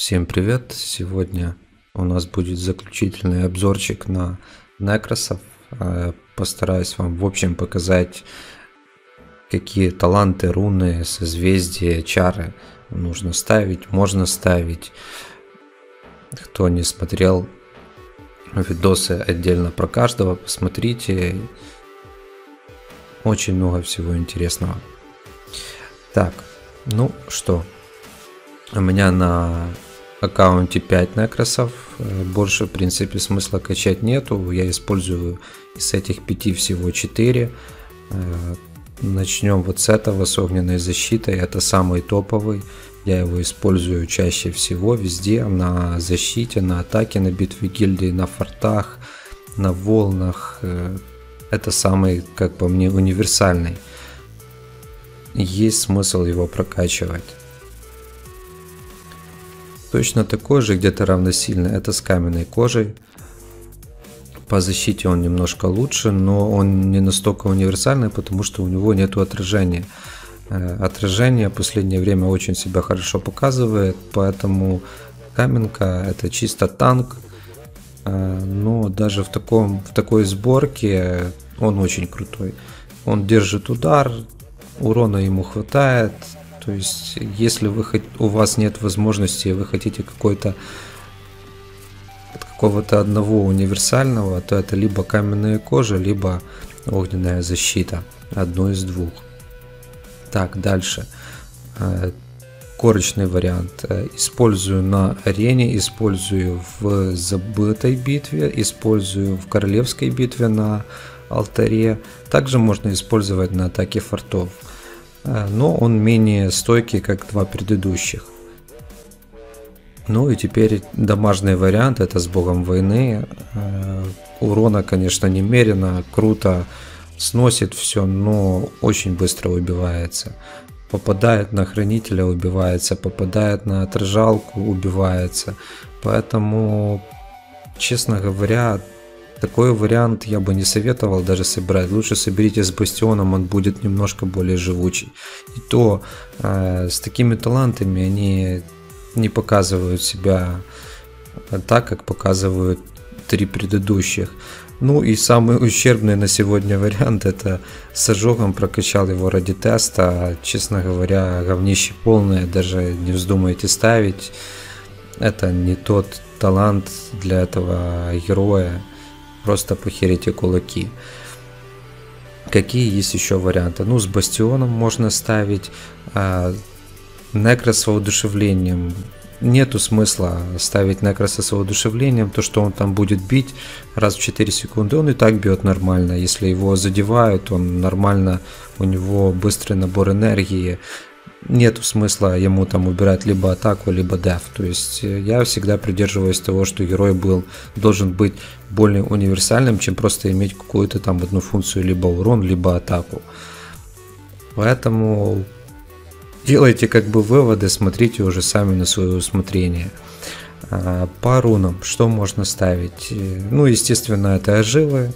Всем привет! Сегодня у нас будет заключительный обзорчик на некросов. Постараюсь вам в общем показать, какие таланты, руны, созвездия, чары нужно ставить, можно ставить. Кто не смотрел видосы отдельно про каждого, посмотрите. Очень много всего интересного. Так, ну что, у меня на аккаунте 5 некросов, больше в принципе смысла качать нету, я использую из этих 5 всего 4. Начнем вот с этого, с огненной защитой, это самый топовый, я его использую чаще всего везде, на защите, на атаке, на битве гильдии, на фортах, на волнах, это самый, как по мне, универсальный, есть смысл его прокачивать. Точно такой же, где-то равносильно, это с каменной кожей. По защите он немножко лучше, но он не настолько универсальный, потому что у него нет отражения. Отражение в последнее время очень себя хорошо показывает, поэтому каменка это чисто танк. Но даже в такой сборке он очень крутой. Он держит удар, урона ему хватает. То есть, если у вас нет возможности, вы хотите какого-то одного универсального, то это либо каменная кожа, либо огненная защита. Одно из двух. Так, дальше. Корочный вариант. Использую на арене, использую в забытой битве, использую в королевской битве на алтаре. Также можно использовать на атаке фортов. Но он менее стойкий, как два предыдущих. Ну и теперь домашний вариант, это с богом войны. Урона, конечно, немерено, круто сносит все, но очень быстро убивается. Попадает на хранителя, убивается, попадает на отражалку, убивается. Поэтому, честно говоря, такой вариант я бы не советовал даже собирать. Лучше соберите с бастионом, он будет немножко более живучий. И то с такими талантами они не показывают себя так, как показывают 3 предыдущих. Ну и самый ущербный на сегодня вариант, это с ожогом, прокачал его ради теста. Честно говоря, говнище полное, даже не вздумайте ставить. Это не тот талант для этого героя. Просто похерите кулаки. Какие есть еще варианты? Ну, с бастионом можно ставить. Некрос с воодушевлением. Нету смысла ставить некроса с воодушевлением. То, что он там будет бить раз в 4 секунды, он и так бьет нормально. Если его задевают, он нормально, у него быстрый набор энергии. Нету смысла ему там убирать либо атаку, либо деф. То есть я всегда придерживаюсь того, что герой должен быть более универсальным, чем просто иметь какую-то там одну функцию, либо урон, либо атаку. Поэтому делайте как бы выводы, смотрите уже сами на свое усмотрение. По рунам что можно ставить? Ну, естественно, это оживы,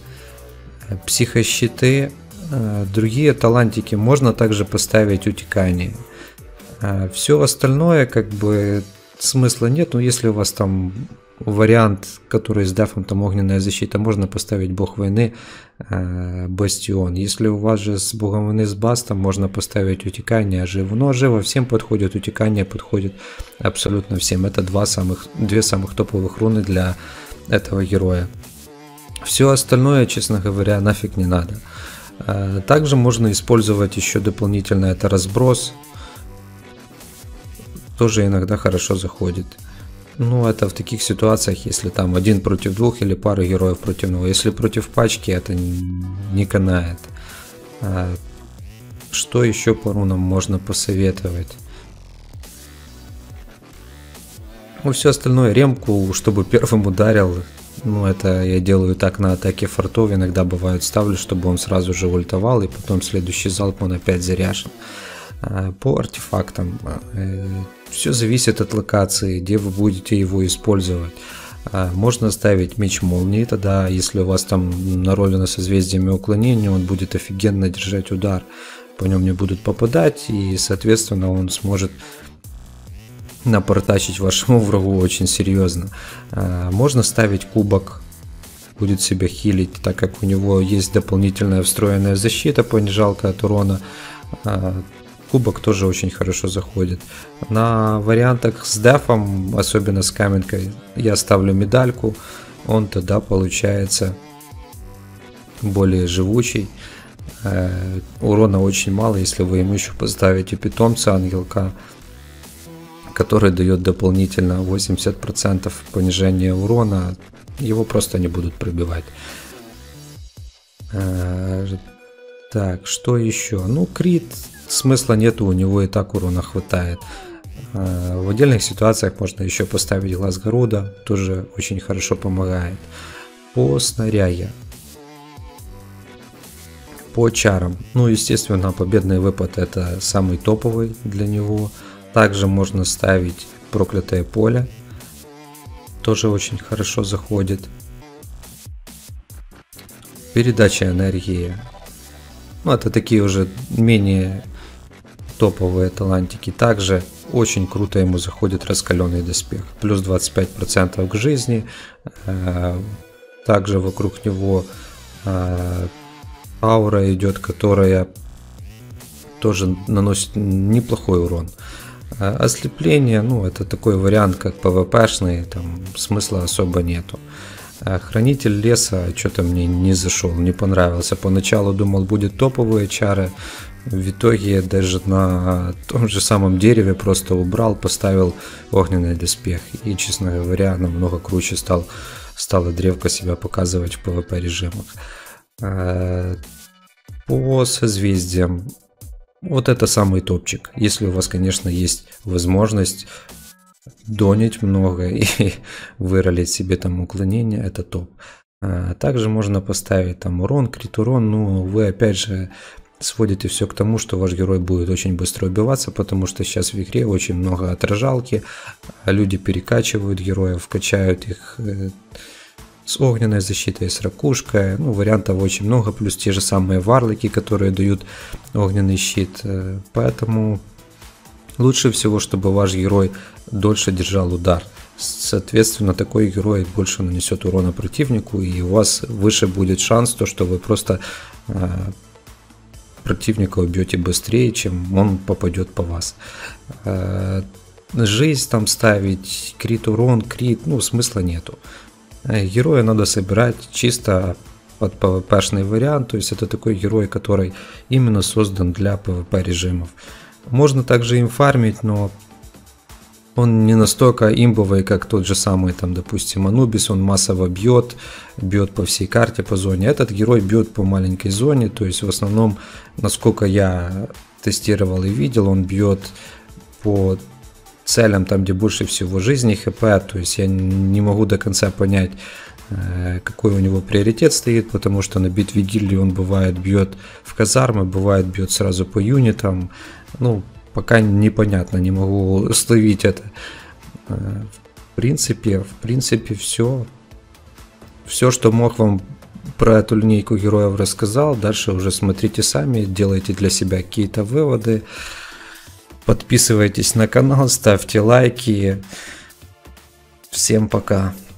психощиты, другие талантики можно также поставить утекание. Все остальное как бы смысла нет, но если у вас там вариант, который с дефом, там огненная защита, можно поставить бог войны, бастион. Если у вас же с богом войны с бастом, можно поставить утекание, оживу. Но ожива всем подходит, утекание подходит абсолютно всем. Это две самых топовых руны для этого героя. Все остальное, честно говоря, нафиг не надо. Также можно использовать еще дополнительно это разброс. Тоже иногда хорошо заходит. Ну, это в таких ситуациях, если там 1 против 2 или пара героев против него. Если против пачки, это не канает. Что еще по рунам можно посоветовать? Ну, все остальное, ремку, чтобы первым ударил. Ну, это я делаю так на атаке фортов. Иногда бывает ставлю, чтобы он сразу же ультовал, и потом следующий залп он опять заряжен. По артефактам все зависит от локации, где вы будете его использовать. Можно ставить меч молнии, тогда если у вас там наролено созвездиями уклонения, он будет офигенно держать удар, по нем не будут попадать, и соответственно он сможет напортачить вашему врагу очень серьезно. Можно ставить кубок, будет себя хилить, так как у него есть дополнительная встроенная защита, понижалка от урона. Кубок тоже очень хорошо заходит. На вариантах с дефом, особенно с каменкой, я ставлю медальку. Он тогда получается более живучий. Урона очень мало, если вы ему еще поставите питомца ангелка, который дает дополнительно 80% понижения урона. Его просто не будут пробивать. Так, что еще? Ну, крит, смысла нету, у него и так урона хватает. В отдельных ситуациях можно еще поставить глаз Гаруда, тоже очень хорошо помогает. По снаряге, по чарам, ну, естественно, победный выпад это самый топовый для него. Также можно ставить проклятое поле, тоже очень хорошо заходит. Передача энергии, ну, это такие уже менее топовые талантики. Также очень круто ему заходит раскаленный доспех, плюс 25% к жизни. Также вокруг него аура идет, которая тоже наносит неплохой урон. Ослепление, ну, это такой вариант, как PvP-шный, там смысла особо нету. Хранитель леса что-то мне не зашел, не понравился. Поначалу думал, будет топовые чары. В итоге даже на том же самом дереве просто убрал, поставил огненный доспех. И, честно говоря, намного круче стала древка себя показывать в PvP режимах. По созвездиям, вот это самый топчик. Если у вас, конечно, есть возможность донить много и выролить себе там уклонение, это топ. Также можно поставить там урон, крит урон, но вы опять же сводите все к тому, что ваш герой будет очень быстро убиваться, потому что сейчас в игре очень много отражалки, люди перекачивают героев, качают их с огненной защитой, с ракушкой, ну, вариантов очень много, плюс те же самые варлоки, которые дают огненный щит, поэтому лучше всего, чтобы ваш герой дольше держал удар. Соответственно, такой герой больше нанесет урона противнику, и у вас выше будет шанс, то, что вы просто противника убьете быстрее, чем он попадет по вас. Жизнь там ставить, крит урон, крит, ну, смысла нету. Героя надо собирать чисто под PvP-шный вариант, то есть это такой герой, который именно создан для PvP режимов. Можно также им фармить, но он не настолько имбовый, как тот же самый, там, допустим, Анубис, он массово бьет по всей карте, по зоне. Этот герой бьет по маленькой зоне, то есть в основном, насколько я тестировал и видел, он бьет по целям, там, где больше всего жизни, хп, то есть я не могу до конца понять, какой у него приоритет стоит, потому что на битве гильдии он бывает бьет в казармы, бывает бьет сразу по юнитам, ну, пока непонятно, не могу словить это. В принципе, все, что мог вам про эту линейку героев рассказал. Дальше уже смотрите сами, делайте для себя какие-то выводы. Подписывайтесь на канал, ставьте лайки. Всем пока.